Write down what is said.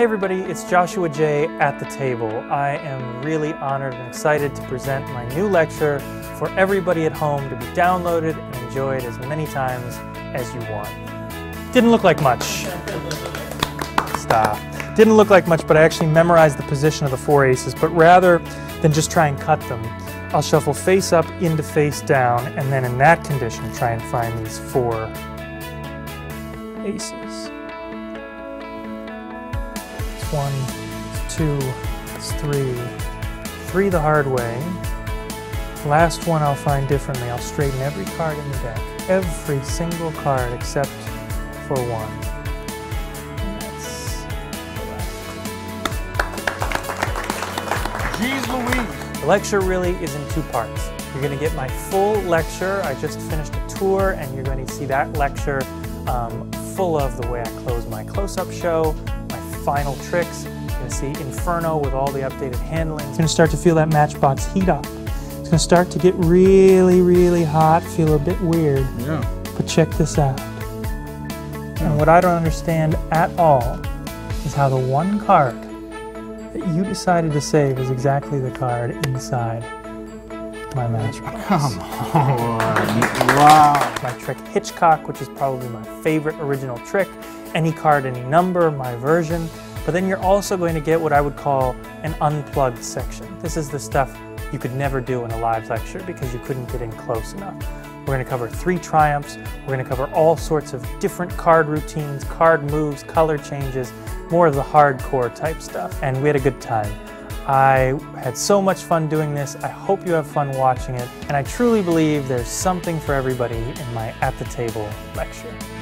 everybody, it's Joshua J. at the table. I am really honored and excited to present my new lecture for everybody at home to be downloaded and enjoyed as many times as you want. Didn't look like much. Stop. Didn't look like much, but I actually memorized the position of the four aces, but rather than just try and cut them, I'll shuffle face up into face down, and then in that condition try and find these four aces. It's 1, it's 2, it's 3. 3 the hard way. Last one I'll find differently. I'll straighten every card in the deck. Every single card except for one. And that's the left. Jeez Louise! The lecture really is in 2 parts. You're going to get my full lecture. I just finished a tour, and you're going to see that lecture full of the way I close my close-up show, my final tricks. You're going to see Inferno with all the updated handling. You're going to start to feel that matchbox heat up. It's going to start to get really, really hot, feel a bit weird. Yeah. But check this out. And what I don't understand at all is how the one card that you decided to save is exactly the card inside my matchbox. Come on. Wow. My trick Hitchcock, which is probably my favorite original trick. Any card, any number, my version. But then you're also going to get what I would call an unplugged section. This is the stuff you could never do in a live lecture because you couldn't get in close enough. We're going to cover 3 triumphs. We're going to cover all sorts of different card routines, card moves, color changes, more of the hardcore type stuff. And we had a good time. I had so much fun doing this. I hope you have fun watching it. And I truly believe there's something for everybody in my At the Table lecture.